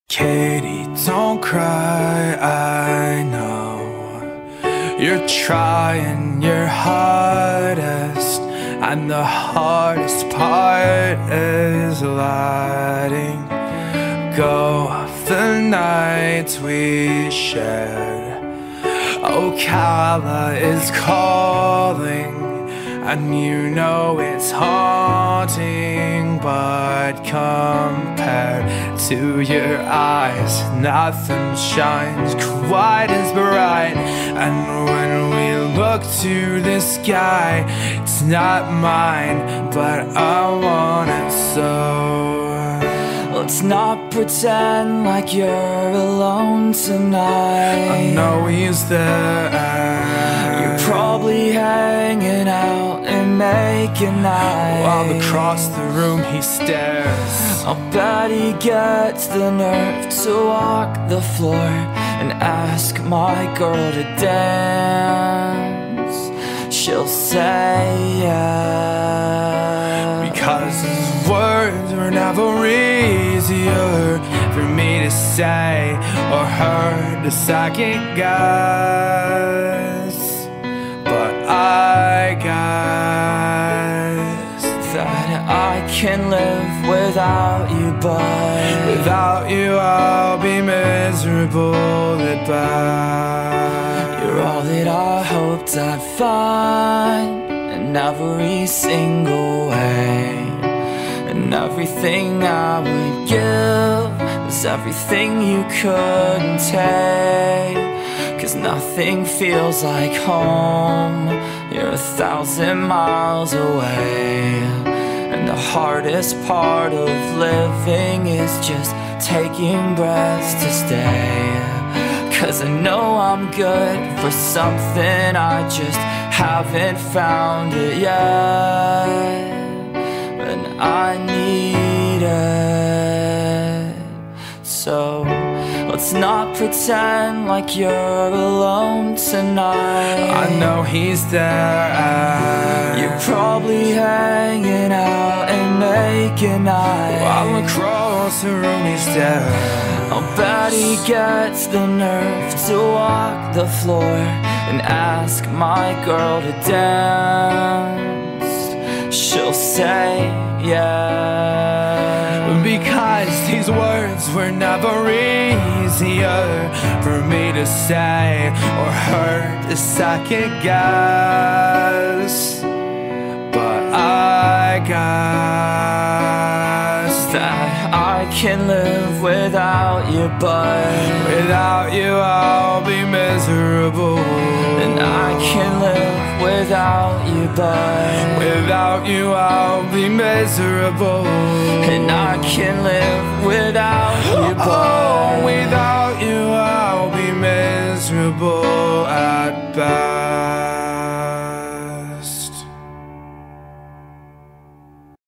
Katie, don't cry, I know you're trying your hardest, and the hardest part is letting go of the nights we shared. Ocala is calling, and you know it's haunting, but compared to your eyes, nothing shines quite as bright. And when we look to the sky, it's not mine, but I want it so. Let's not pretend like you're alone tonight. I know he's there. You're probably hanging out and making nice, while across the room he stares. I'll bet he gets the nerve to walk the floor and ask my girl to dance. She'll say yeah, because his words were never easier for me to say, or her to second guess. But I guess that I can live without you, but without you I'll be miserable at best. You're all that I hoped I'd find in every single way, and everything I would give is everything you couldn't take. 'Cause nothing feels like home, you're 1,000 miles away. And the hardest part of living is just taking breaths to stay. 'Cause I know I'm good for something, I just haven't found it yet, and I need it. So let's not pretend like you're alone tonight. I know he's there. You're probably hanging out and making nice, while across the room he's there. I'll bet he gets the nerve to walk the floor and ask my girl to dance. She'll say yeah, because these words were never easier for me to say, or her to second guess. But I guess that I can live without you, but without you I'll be miserable. and I can live without you, but without you I'll be miserable. and I can live without you, but without you I'll be miserable at best.